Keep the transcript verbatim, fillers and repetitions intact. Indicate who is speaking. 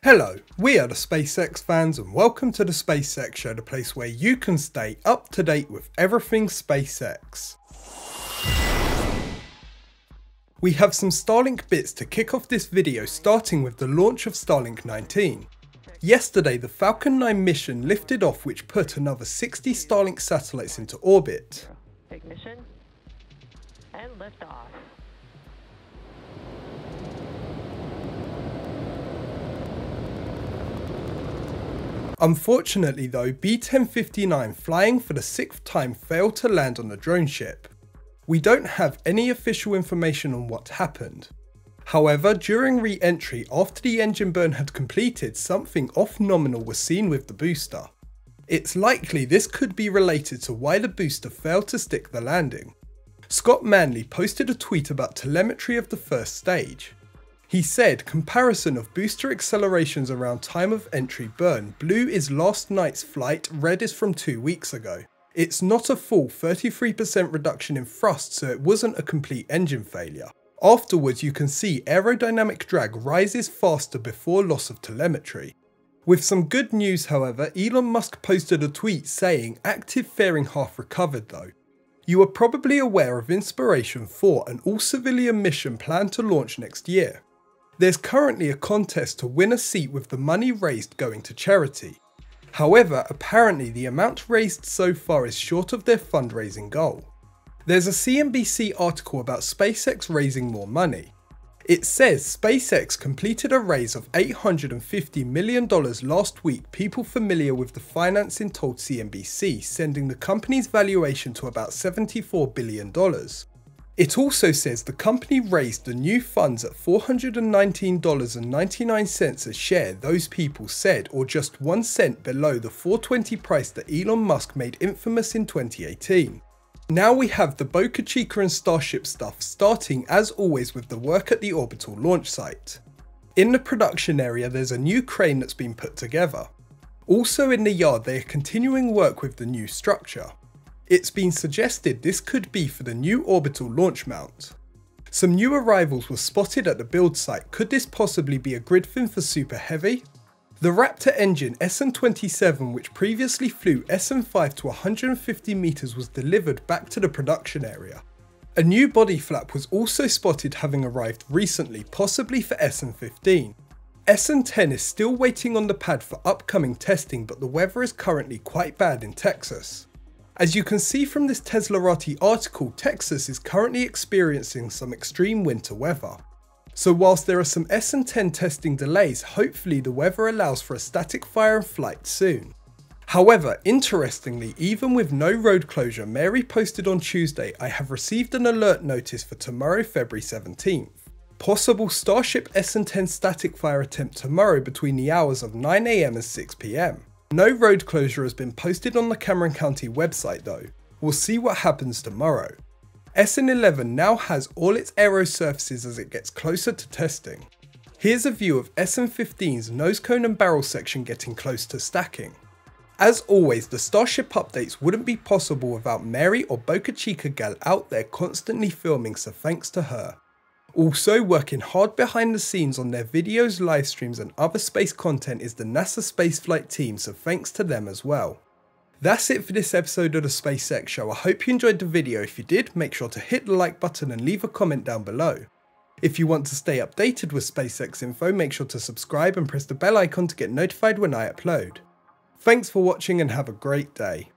Speaker 1: Hello, we are the SpaceX fans and welcome to the SpaceX Show, the place where you can stay up to date with everything SpaceX. We have some Starlink bits to kick off this video, starting with the launch of Starlink nineteen. Yesterday the Falcon nine mission lifted off, which put another sixty Starlink satellites into orbit.
Speaker 2: Ignition and lift off.
Speaker 1: Unfortunately though, B ten fifty-nine flying for the sixth time failed to land on the drone ship. We don't have any official information on what happened. However, during re-entry after the engine burn had completed, something off-nominal was seen with the booster. It's likely this could be related to why the booster failed to stick the landing. Scott Manley posted a tweet about telemetry of the first stage. He said, comparison of booster accelerations around time of entry burn, blue is last night's flight, red is from two weeks ago. It's not a full thirty-three percent reduction in thrust, so it wasn't a complete engine failure. Afterwards you can see aerodynamic drag rises faster before loss of telemetry. With some good news however, Elon Musk posted a tweet saying active fairing half recovered though. You are probably aware of Inspiration four, an all-civilian mission planned to launch next year. There's currently a contest to win a seat with the money raised going to charity. However, apparently the amount raised so far is short of their fundraising goal. There's a C N B C article about SpaceX raising more money. It says SpaceX completed a raise of eight hundred fifty million dollars last week. People familiar with the financing told C N B C, sending the company's valuation to about seventy-four billion dollars. It also says the company raised the new funds at four hundred nineteen dollars and ninety-nine cents a share, those people said, or just one cent below the four twenty price that Elon Musk made infamous in twenty eighteen. Now we have the Boca Chica and Starship stuff, starting as always with the work at the orbital launch site. In the production area there's a new crane that's been put together. Also in the yard they are continuing work with the new structure. It's been suggested this could be for the new orbital launch mount. Some new arrivals were spotted at the build site. Could this possibly be a grid fin for Super Heavy? The Raptor engine S N twenty-seven, which previously flew S N five to one hundred fifty meters, was delivered back to the production area. A new body flap was also spotted having arrived recently, possibly for S N fifteen. S N ten is still waiting on the pad for upcoming testing, but the weather is currently quite bad in Texas. As you can see from this Teslarati article, Texas is currently experiencing some extreme winter weather. So whilst there are some S N ten testing delays, hopefully the weather allows for a static fire and flight soon. However, interestingly, even with no road closure, Mary posted on Tuesday, I have received an alert notice for tomorrow, February seventeenth. Possible Starship S N ten static fire attempt tomorrow between the hours of nine A M and six P M. No road closure has been posted on the Cameron County website though. We'll see what happens tomorrow. S N eleven now has all its aero surfaces as it gets closer to testing. Here's a view of S N fifteen's nose cone and barrel section getting close to stacking. As always, the Starship updates wouldn't be possible without Mary or Boca Chica gal out there constantly filming, so thanks to her. Also working hard behind the scenes on their videos, live streams and other space content is the NASA spaceflight team, so thanks to them as well. That's it for this episode of the SpaceX Show. I hope you enjoyed the video. If you did, make sure to hit the like button and leave a comment down below. If you want to stay updated with SpaceX info, make sure to subscribe and press the bell icon to get notified when I upload. Thanks for watching and have a great day.